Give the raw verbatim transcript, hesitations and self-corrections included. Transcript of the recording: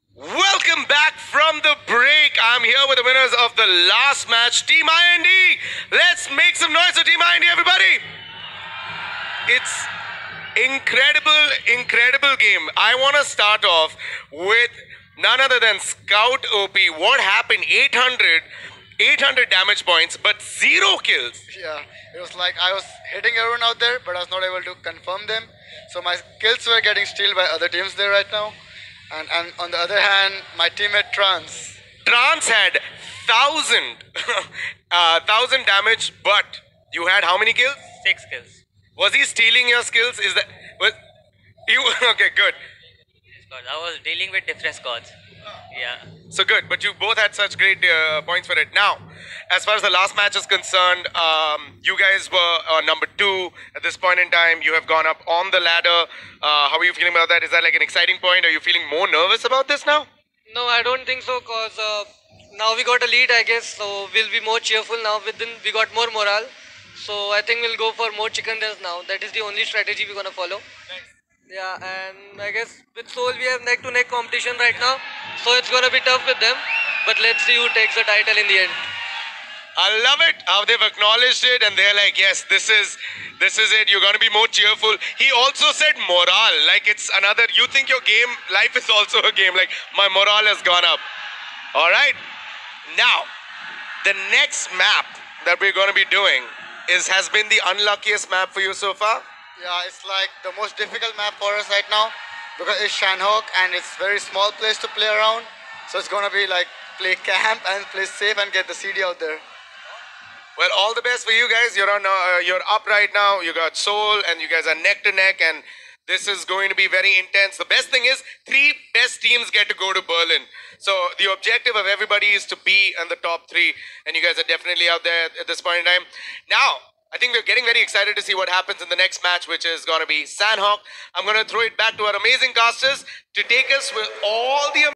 Welcome back from the break. I'm here with the winners of the last match, Team I N D. Let's make some noise for Team I N D, everybody. It's incredible, incredible game. I want to start off with none other than Scout O P. What happened? eight hundred, eight hundred damage points, but zero kills. Yeah, it was like I was hitting everyone out there, but I was not able to confirm them. So my kills were getting stealed by other teams there right now. And, and on the other hand, my teammate Trance. Trance had thousand, uh, thousand damage, but you had how many kills? Six kills. Was he stealing your skills? Is that was you? Okay, good. Squad. I was dealing with different squads. Yeah. So good, but you both had such great uh, points for it. Now, as far as the last match is concerned, um, you guys were uh, number two at this point in time. You have gone up on the ladder. Uh, how are you feeling about that? Is that like an exciting point? Are you feeling more nervous about this now? No, I don't think so, cause uh, now we got a lead, I guess. So we'll be more cheerful now. Within we got more morale. So I think we'll go for more chicken deaths now. That is the only strategy we're gonna follow. Nice. Yeah, and I guess with Soul we have neck to neck competition right now. So it's gonna be tough with them. But let's see who takes the title in the end. I love it how they've acknowledged it and they're like, yes, this is this is it. You're going to be more cheerful. He also said morale, like it's another. You think your game life is also a game. Like my morale has gone up. All right. Now, the next map that we're going to be doing is has been the unluckiest map for you so far. Yeah, it's like the most difficult map for us right now because it's Shanhok and it's very small place to play around. So it's gonna be like play camp and play safe and get the C D out there. Well, all the best for you guys. You're on. Uh, you're up right now. You got Soul, and you guys are neck to neck, and this is going to be very intense. The best thing is, three best teams get to go to Berlin. So the objective of everybody is to be in the top three, and you guys are definitely out there at this point in time. Now, I think we're getting very excited to see what happens in the next match, which is going to be Sanhok. I'm going to throw it back to our amazing casters to take us with all the